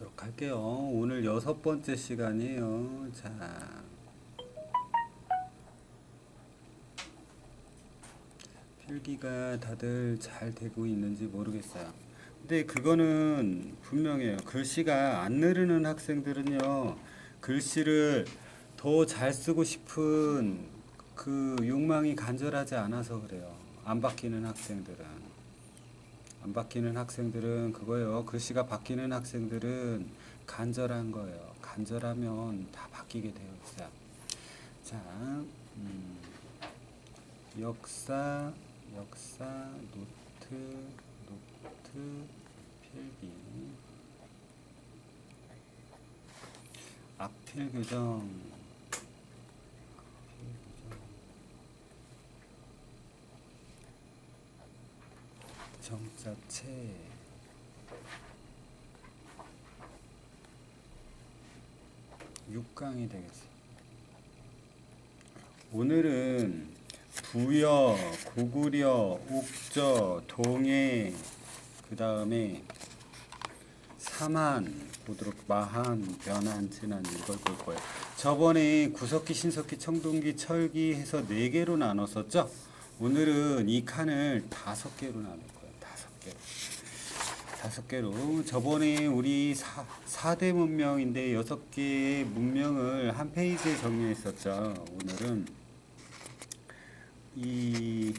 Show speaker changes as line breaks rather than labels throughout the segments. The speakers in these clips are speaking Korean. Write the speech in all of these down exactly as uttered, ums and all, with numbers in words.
보도록 할게요. 오늘 여섯 번째 시간이에요. 자, 필기가 다들 잘 되고 있는지 모르겠어요. 근데 그거는 분명해요. 글씨가 안 느르는 학생들은요, 글씨를 더 잘 쓰고 싶은 그 욕망이 간절하지 않아서 그래요. 안 바뀌는 학생들은. 안 바뀌는 학생들은 그거예요. 글씨가 바뀌는 학생들은 간절한 거예요. 간절하면 다 바뀌게 되어 있어요. 자, 음, 역사, 역사, 노트, 노트, 필기, 악필 교정, 정자체, 육 강이 되겠어요. 오늘은 부여, 고구려, 옥저, 동해, 그 다음에 사만, 보도록 마한, 변한, 진한 이걸 볼 거예요. 저번에 구석기, 신석기, 청동기, 철기 해서 네 개로 나눴었죠? 오늘은 이 칸을 다섯 개로 나눌 거예요. 다섯 개로. 다섯 개로. 저번에 우리 사, 사대 문명인데 여섯 개의 문명을 한 페이지에 정리했었죠. 오늘은 이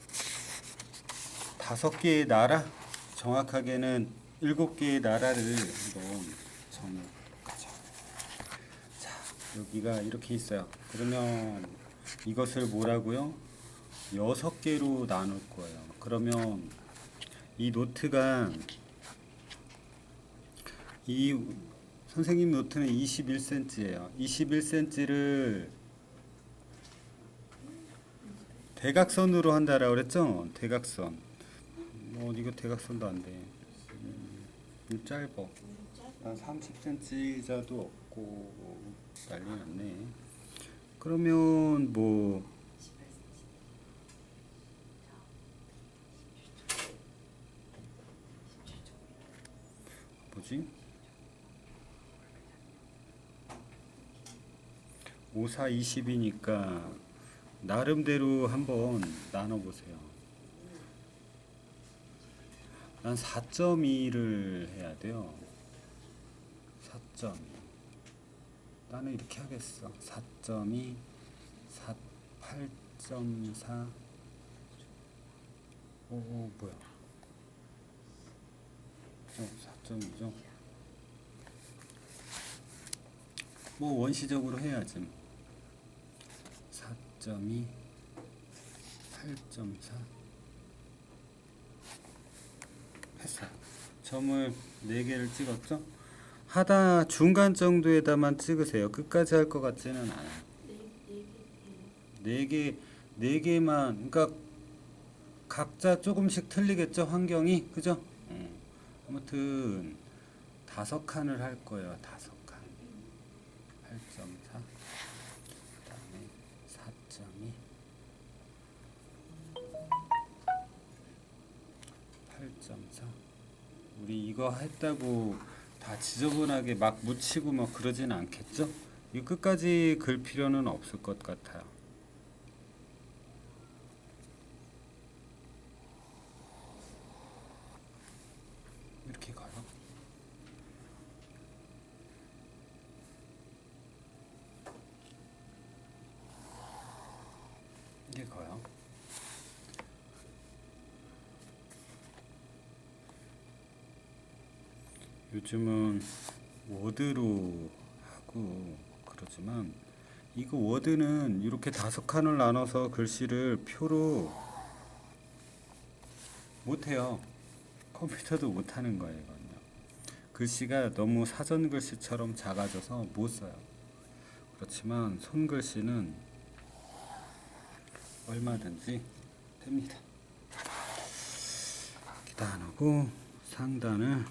다섯 개의 나라, 정확하게는 일곱 개의 나라를 한번 정해보자. 자, 여기가 이렇게 있어요. 그러면 이것을 뭐라고요? 여섯 개로 나눌 거예요. 그러면 이 노트가 이 선생님 노트는 이십일 센티미터예요. 이십일 센티미터를 대각선으로 한다라고 그랬죠? 대각선. 뭐 이거 대각선도 안 돼. 음, 짧아. 난 삼십 센티미터자도 없고 난리 났네. 그러면 뭐 뭐지? 오, 사, 이십이니까 나름대로 한번 나눠보세요. 난 사 점 이를 해야 돼요. 사 점 이. 나는 이렇게 하겠어. 사 점 이, 사, 팔 점 사. 오, 오 뭐야? 어, 사 점 이죠? 뭐 원시적으로 해야지. 사 점 이, 팔 점 사. 했어요. 점을 네 개를 찍었죠? 하다 중간 정도에다만 찍으세요. 끝까지 할 것 같지는 않아요. 네 개, 네 개만, 그러니까 각자 조금씩 틀리겠죠? 환경이, 그죠? 음. 아무튼 다섯 칸을 할 거예요. 다섯 칸. 팔 점 사. 그 다음에 사 점 이. 팔 점 사. 우리 이거 했다고 다 지저분하게 막 묻히고 뭐 그러진 않겠죠? 이 끝까지 글 필요는 없을 것 같아요. 이렇게 가요. 이게 가요. 요즘은 워드로 하고 그러지만 이거 워드는 이렇게 다섯 칸을 나눠서 글씨를 표로 못해요. 컴퓨터도 못하는 거예요. 이건요. 글씨가 너무 사전 글씨처럼 작아져서 못 써요. 그렇지만 손글씨는 얼마든지 됩니다. 기단하고 상단을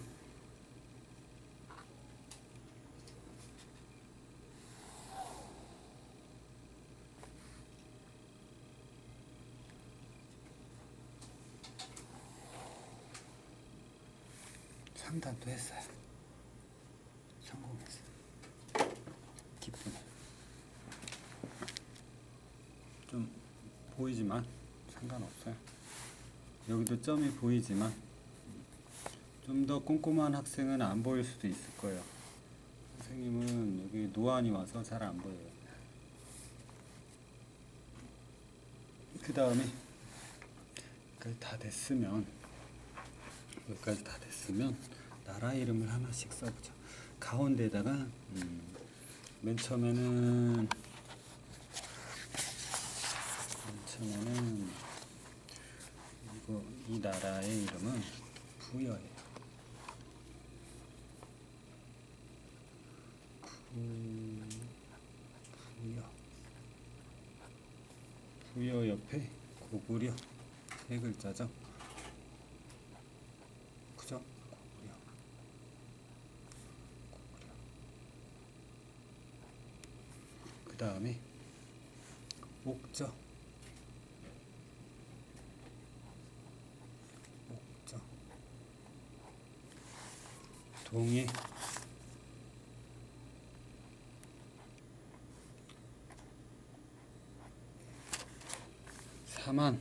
상단도 했어요. 성공했어요. 기쁘네. 좀 보이지만 상관없어요. 여기도 점이 보이지만 좀 더 꼼꼼한 학생은 안 보일 수도 있을 거예요. 선생님은 여기 노안이 와서 잘 안 보여요. 그 다음에 여기까지 다 됐으면 여기까지 다 됐으면 나라 이름을 하나씩 써보자. 가운데다가 음, 맨 처음에는 맨 처음에는 이거 이 나라의 이름은 부여예요. 부여. 부여 옆에 고구려 세 글자죠. 그죠? 고구려. 고구려. 그 다음에 옥저. 옥저. 동해. 사만.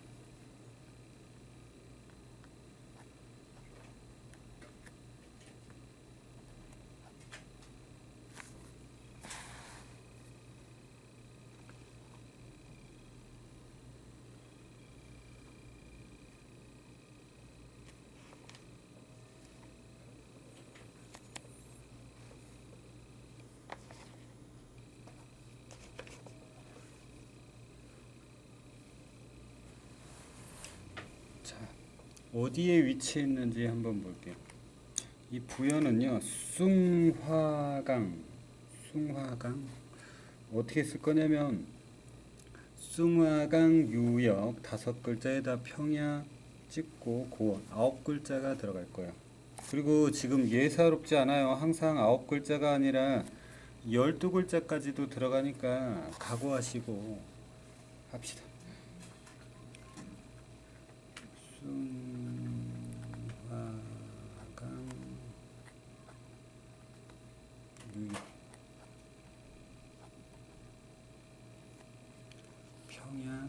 자, 어디에 위치해 있는지 한번 볼게요. 이 부여는요, 숭화강, 숭화강 어떻게 쓸 거냐면 숭화강 유역 다섯 글자에다 평야 찍고 고원 아홉 글자가 들어갈 거예요. 그리고 지금 예사롭지 않아요. 항상 아홉 글자가 아니라 열두 글자까지도 들어가니까 각오하시고 합시다. 숭화강 유역 평야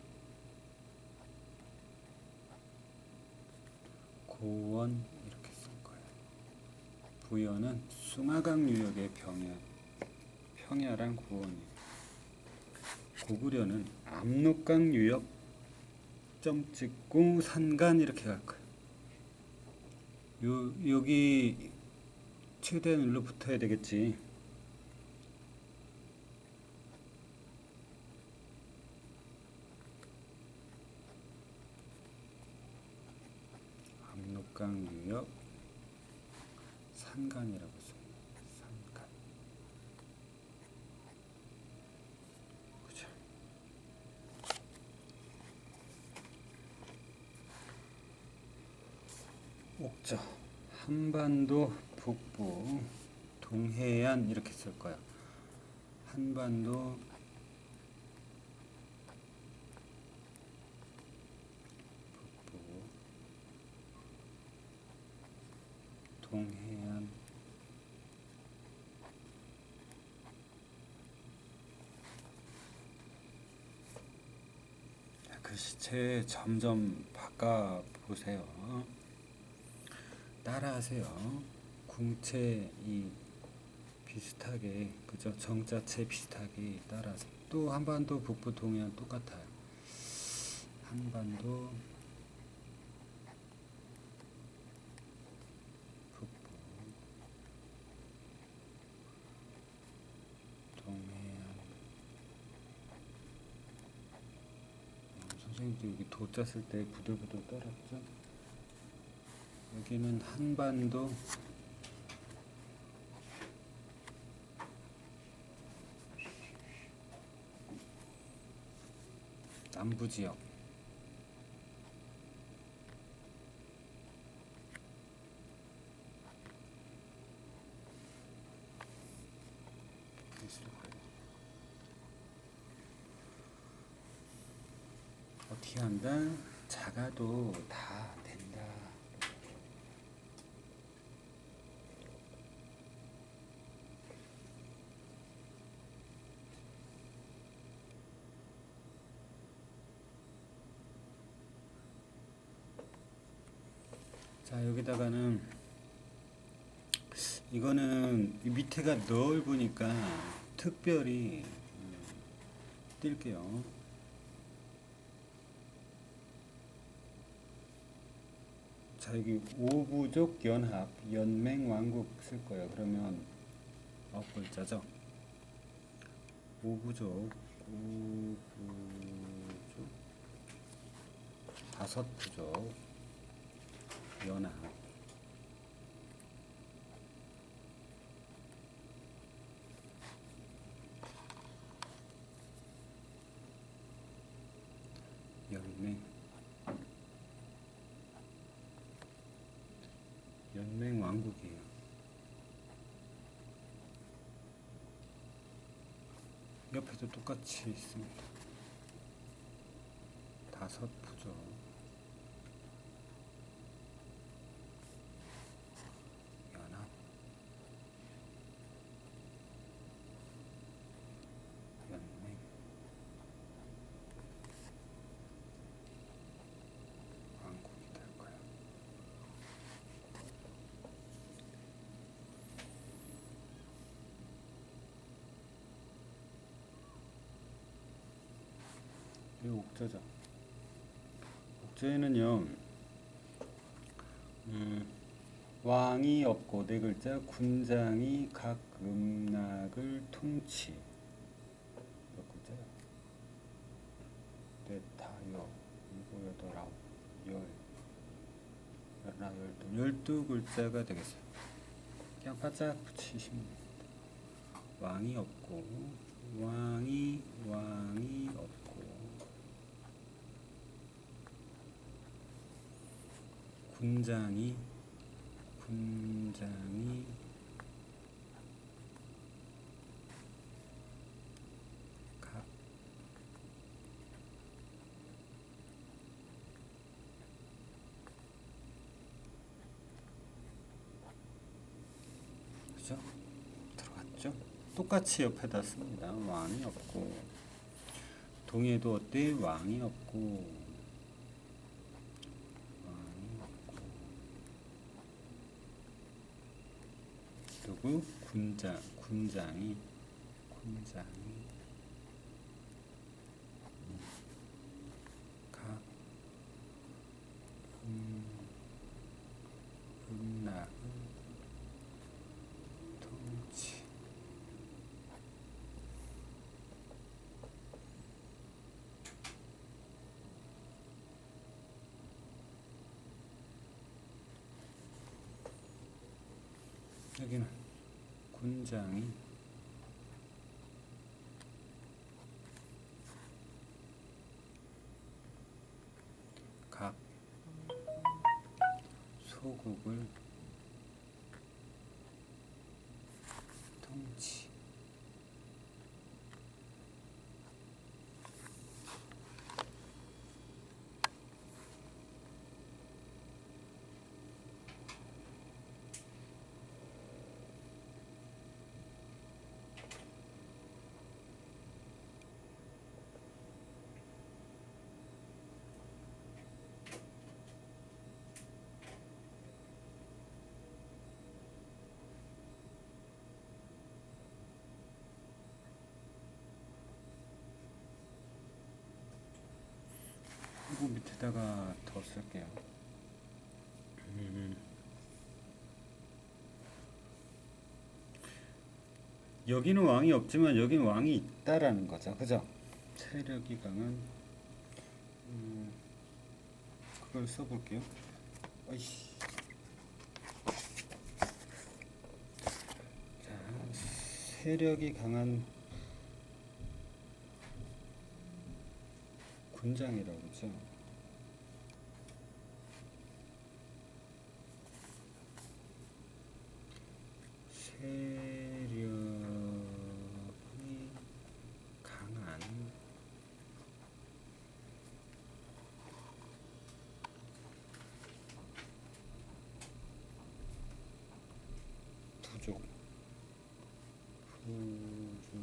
고원 이렇게 쓸 거예요. 부여는 숭화강 유역의 평야, 평야랑 고원이에요. 고구려는 압록강 유역 점 찍고 산간 이렇게 갈 거예요. 요, 여기 최대한 일로 붙어야 되겠지. 압록강 유역 산간이라고 써요. 산간. 그죠? 옥저 한반도 북부 동해안 이렇게 쓸 거야. 한반도 북부 동해안 글씨체 점점 바꿔 보세요. 따라하세요. 궁체 이 비슷하게 그죠? 정자체 비슷하게 따라하세요. 또 한반도 북부 동해안 똑같아요. 한반도 북부 동해안. 음, 선생님도 여기 도자 쓸 때 부들부들 떨었죠? 여기는 한반도 남부지역 어떻게 한다? 작아도 다 된다. 자, 여기다가는 이거는 이 밑에가 넓으니까 특별히 음, 뛸게요. 자, 여기 오부족 연합 연맹왕국 쓸 거예요. 그러면 아홉 글자죠. 오부족 오부족 다섯 부족 연합 연맹 연맹 왕국이에요. 옆에도 똑같이 있습니다. 다섯 부족 연합 연맹 왕국이 될 거예요. 이 옥저죠. 옥저에는요, 음, 왕이 없고 네 글자, 군장이 각 음락을 통치. 몇 글자야? 넷, 다, 여, 일곱, 여덟, 아홉, 열, 열하나, 열두, 열두 글자가 되겠어요. 그냥 바짝 붙이시면 됩니다. 왕이 없고, 왕이, 왕이 없고, 군장이 군장이 각 그죠? 들어갔죠? 똑같이 옆에다 씁니다. 왕이 없고 동해도 어때? 왕이 없고 그리고 군장, 군장이 군장이 각 음, 음락을 통치. 여기는 군장이 각 소국을 통치. 그리고 밑에다가 더 쓸게요. 음. 여기는 왕이 없지만 여기는 왕이 있다라는 거죠. 그죠? 세력이 강한 음, 그걸 써볼게요. 어이씨. 자, 세력이 강한 군장이라고 그러죠. 세력이 강한 부족 부족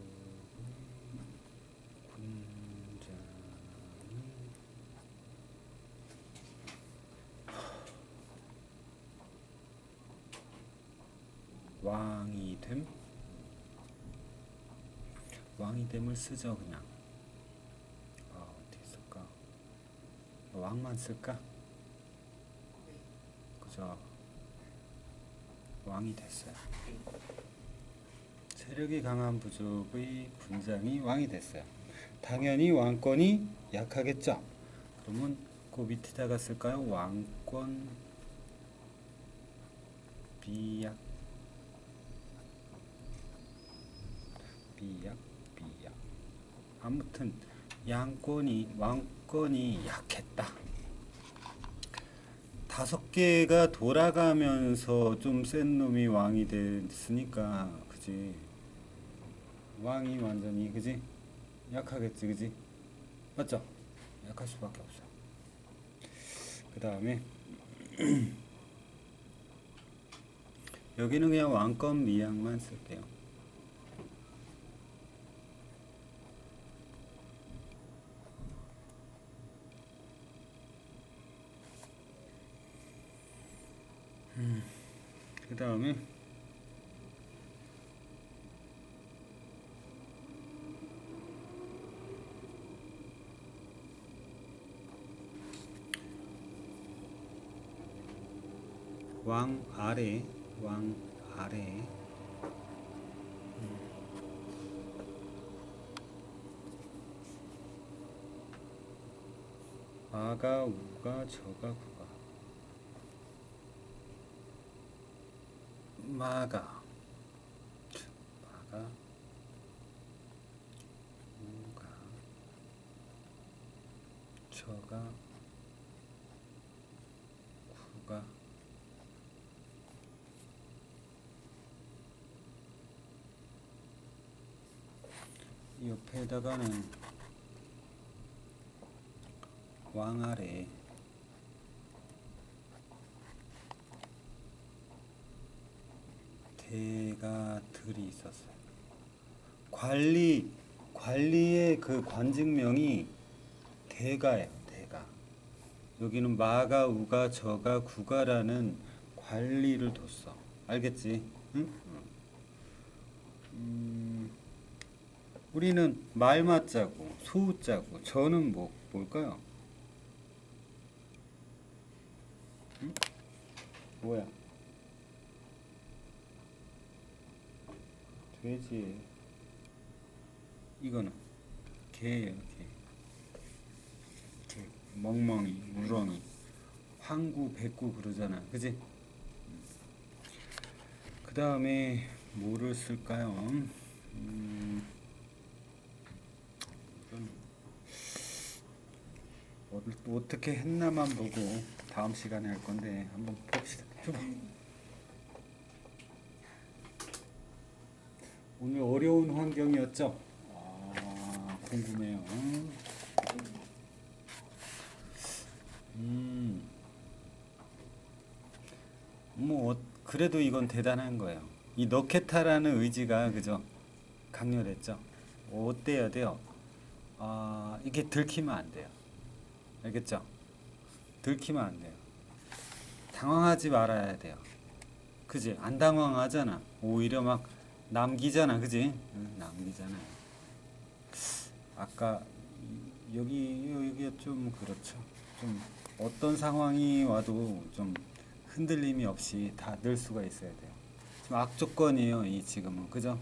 군장 왕이 됨. 왕이 됨을 쓰죠 그냥. 아, 어떻게 쓸까? 왕만 쓸까? 그죠? 왕이 됐어요. 세력이 강한 부족의 분장이 왕이 됐어요. 당연히 왕권이 약하겠죠. 그러면 그 밑에다가 쓸까요? 왕권 비약 비약 비약. 아무튼 양권이 왕권이 약했다. 다섯 개가 돌아가면서 좀 센 놈이 왕이 됐으니까 그지. 왕이 완전히 그지 약하겠지 그지. 맞죠? 약할 수밖에 없어. 그 다음에 여기는 그냥 왕권 미양만 쓸게요. 음, 그 다음에 왕 아래 왕 아래 아가 우가 저가 구가 마가 마가 우가 저가 구가 옆에다가는 왕 아래 대가 들이 있었어요. 관리 관리의 그 관직명이 대가예요. 대가. 여기는 마가 우가 저가 구가라는 관리를 뒀어. 알겠지? 응? 음, 우리는 말맞자고 소우자고 저는 뭐 뭘까요? 응? 뭐야? 돼지. 이거는 개예요. 개. 개. 멍멍이, 우렁이, 황구, 백구 그러잖아. 그지? 그 다음에 뭐를 쓸까요? 음, 이건 어떻게 했나만 보고 다음 시간에 할 건데 한번 봅시다. 줘봐. 오늘 어려운 환경이었죠? 아, 궁금해요. 음, 뭐, 어, 그래도 이건 대단한 거예요. 이 넣겠다라는 의지가, 그죠? 강렬했죠? 어때야 돼요? 아, 이게 들키면 안 돼요. 알겠죠? 들키면 안 돼요. 당황하지 말아야 돼요. 그지? 안 당황하잖아. 오히려 막 남기잖아. 그지? 응, 남기잖아요. 아까 여기 여기가 좀 그렇죠. 좀 어떤 상황이 와도 좀 흔들림이 없이 다 늘 수가 있어야 돼요. 지금 악조건이에요. 이 지금은 그죠?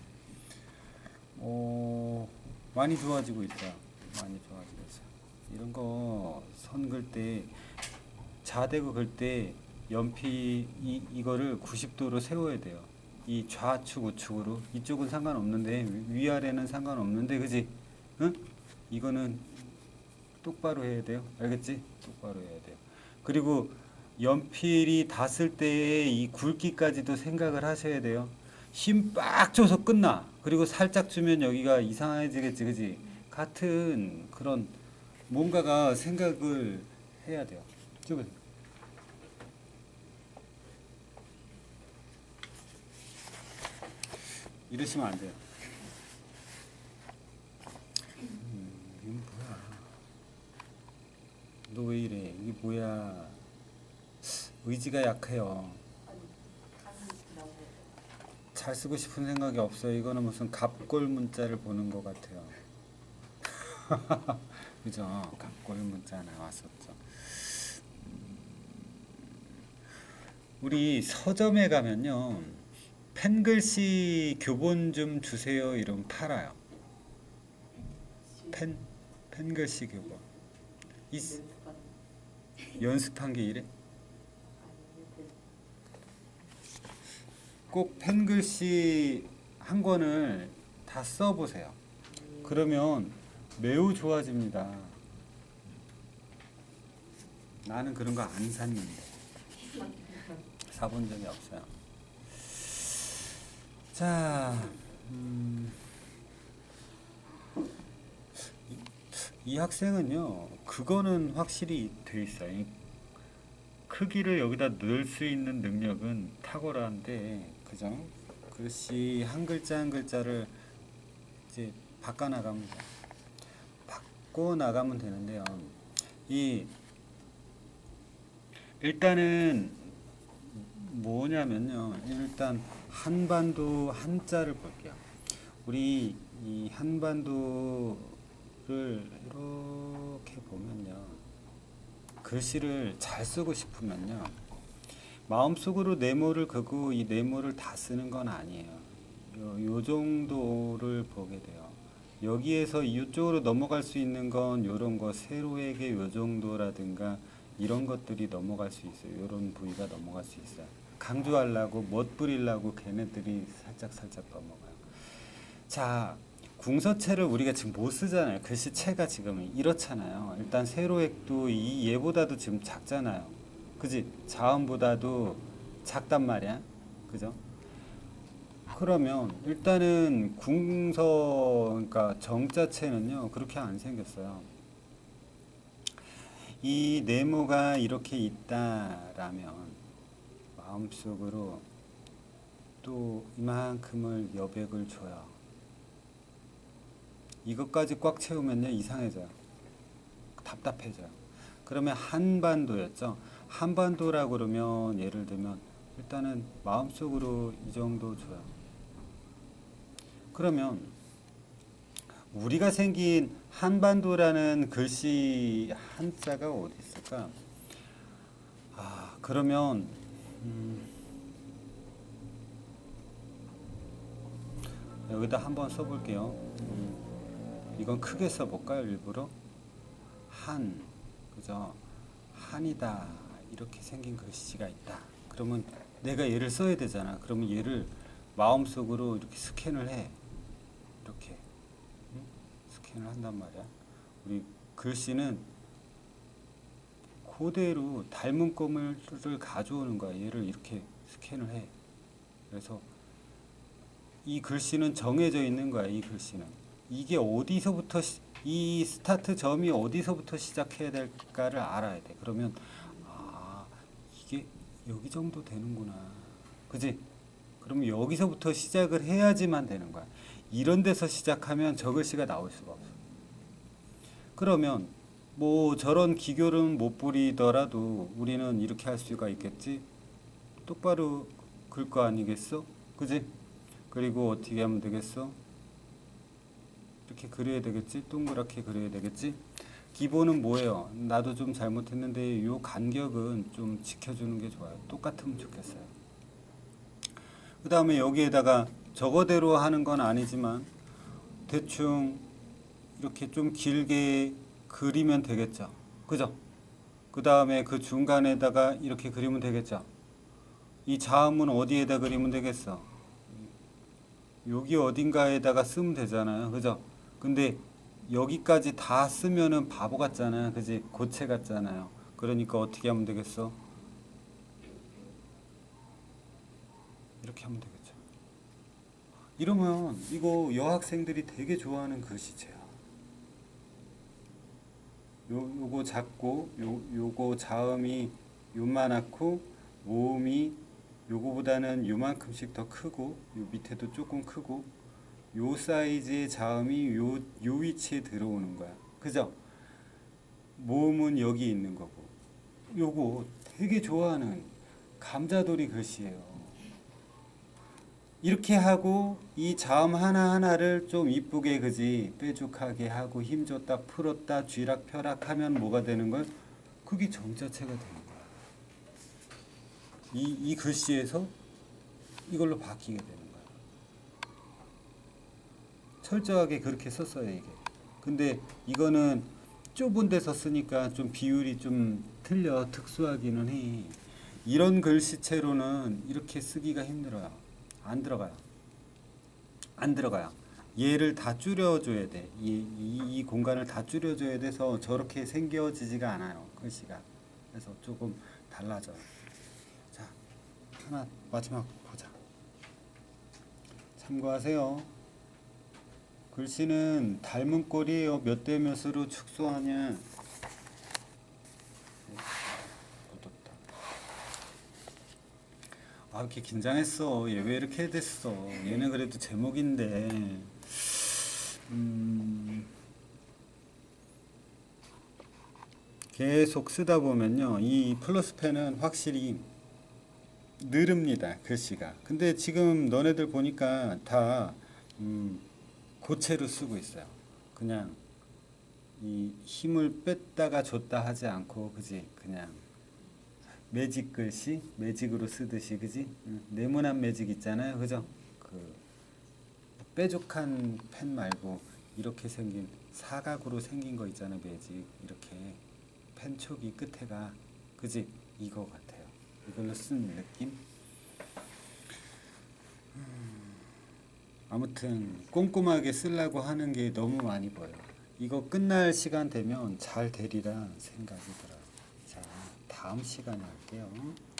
어, 많이 좋아지고 있다. 많이 좋아지고 있어. 이런 거 선 긋을 때 자대고 글 때 연필 이 이거를 구십 도로 세워야 돼요. 이 좌측 우측으로 이쪽은 상관없는데 위아래는 상관없는데 그지? 응? 이거는 똑바로 해야 돼요. 알겠지? 똑바로 해야 돼요. 그리고 연필이 닿았을 때의 이 굵기까지도 생각을 하셔야 돼요. 힘 빡 줘서 끝나. 그리고 살짝 주면 여기가 이상해지겠지, 그지? 같은 그런 뭔가가 생각을 해야 돼요. 쭉 이러시면 안 돼요. 음, 이건 뭐야? 너 왜 이래? 이게 뭐야? 의지가 약해요. 잘 쓰고 싶은 생각이 없어요. 이거는 무슨 갑골 문자를 보는 것 같아요. 그죠? 갑골 문자 나왔었죠. 우리 서점에 가면요, 펜글씨 교본 좀 주세요 이러면 팔아요. 펜 펜글씨 교본. 이, 연습한 게 이래? 꼭 펜글씨 한 권을 다 써보세요. 그러면 매우 좋아집니다. 나는 그런 거 안 샀는데 사본 적이 없어요. 자, 음, 이, 이 학생은요, 그거는 확실히 돼 있어요. 이 크기를 여기다 넣을 수 있는 능력은 탁월한데, 그죠? 글씨 한 글자 한 글자를 이제 바꿔 나가면 돼요. 바꿔 나가면 되는데요. 이 일단은 뭐냐면요. 일단 한반도 한자를 볼게요. 우리 이 한반도를 이렇게 보면요. 글씨를 잘 쓰고 싶으면요. 마음속으로 네모를 그고 이 네모를 다 쓰는 건 아니에요. 요, 요 정도를 보게 돼요. 여기에서 이쪽으로 넘어갈 수 있는 건 요런 거 세로에게 요 정도라든가 이런 것들이 넘어갈 수 있어요. 요런 부위가 넘어갈 수 있어요. 강조하려고 멋 부리려고 걔네들이 살짝 살짝 넘어가요. 자, 궁서체를 우리가 지금 못 쓰잖아요. 글씨체가 지금 이렇잖아요. 일단 세로액도 이 얘보다도 지금 작잖아요. 그지? 자음보다도 작단 말이야. 그죠? 그러면 일단은 궁서, 그러니까 정자체는요, 그렇게 안 생겼어요. 이 네모가 이렇게 있다라면 마음속으로 또 이만큼을 여백을 줘요. 이것까지 꽉 채우면요, 이상해져요. 답답해져요. 그러면 한반도였죠. 한반도라고 그러면 예를 들면 일단은 마음속으로 이 정도 줘요. 그러면 우리가 생긴 한반도라는 글씨 한자가 어디 있을까? 아, 그러면 음, 여기다 한번 써볼게요. 음, 이건 크게 써볼까요? 일부러 한, 그죠? 한이다 이렇게 생긴 글씨가 있다. 그러면 내가 얘를 써야 되잖아. 그러면 얘를 마음속으로 이렇게 스캔을 해. 이렇게 응? 스캔을 한단 말이야. 우리 글씨는 그대로 닮은 꼼을 가져오는 거야. 얘를 이렇게 스캔을 해. 그래서 이 글씨는 정해져 있는 거야. 이 글씨는 이게 어디서부터 시, 이 스타트 점이 어디서부터 시작해야 될까를 알아야 돼. 그러면 아, 이게 여기 정도 되는구나. 그지? 그러면 여기서부터 시작을 해야지만 되는 거야. 이런 데서 시작하면 저 글씨가 나올 수가 없어. 그러면 뭐 저런 기교는 못 부리더라도 우리는 이렇게 할 수가 있겠지. 똑바로 글 거 아니겠어? 그지? 그리고 어떻게 하면 되겠어? 이렇게 그려야 되겠지? 동그랗게 그려야 되겠지? 기본은 뭐예요? 나도 좀 잘못했는데 요 간격은 좀 지켜주는 게 좋아요. 똑같으면 좋겠어요. 그 다음에 여기에다가 저거대로 하는 건 아니지만 대충 이렇게 좀 길게 그리면 되겠죠. 그죠? 그 다음에 그 중간에다가 이렇게 그리면 되겠죠. 이 자음은 어디에다 그리면 되겠어? 여기 어딘가에다가 쓰면 되잖아요. 그죠? 근데 여기까지 다 쓰면은 바보 같잖아요. 그지? 고체 같잖아요. 그러니까 어떻게 하면 되겠어? 이렇게 하면 되겠죠. 이러면 이거 여학생들이 되게 좋아하는 글씨체야. 요, 요거 작고 요, 요거 자음이 요만하고 모음이 요거보다는 요만큼씩 더 크고 요 밑에도 조금 크고 요 사이즈의 자음이 요, 요 위치에 들어오는 거야. 그죠? 모음은 여기 있는 거고 요거 되게 좋아하는 감자돌이 글씨예요. 이렇게 하고 이 자음 하나하나를 좀 이쁘게 그지 뾰족하게 하고 힘 줬다 풀었다 쥐락 펴락 하면 뭐가 되는 걸? 그게 정자체가 되는 거야. 이, 이 글씨에서 이걸로 바뀌게 되는 거야. 철저하게 그렇게 썼어요 이게. 근데 이거는 좁은 데서 쓰니까 좀 비율이 좀 틀려. 특수하기는 해. 이런 글씨체로는 이렇게 쓰기가 힘들어요. 안 들어가요. 안 들어가요. 얘를 다 줄여줘야 돼. 이, 이, 이 공간을 다 줄여줘야 돼서 저렇게 생겨지지가 않아요. 글씨가. 그래서 조금 달라져요. 자, 하나 마지막 보자. 참고하세요. 글씨는 닮은 꼴이에요. 몇 대 몇으로 축소하냐. 아, 이렇게 긴장했어. 얘 왜 이렇게 됐어? 얘는 그래도 제목인데. 음, 계속 쓰다 보면요. 이 플러스펜은 확실히 느릅니다. 글씨가. 근데 지금 너네들 보니까 다 음, 고체로 쓰고 있어요. 그냥 이 힘을 뺐다가 줬다 하지 않고 그지? 그냥 매직 글씨, 매직으로 쓰듯이 그지? 응. 네모난 매직 있잖아요, 그죠? 그 뾰족한 펜 말고 이렇게 생긴 사각으로 생긴 거 있잖아요, 매직 이렇게 펜촉이 끝에가 그지? 이거 같아요. 이걸로 쓴 느낌? 아무튼 꼼꼼하게 쓰려고 하는 게 너무 많이 보여. 이거 끝날 시간 되면 잘 되리라 생각이 들어요. 자, 다음 시간에 할게요.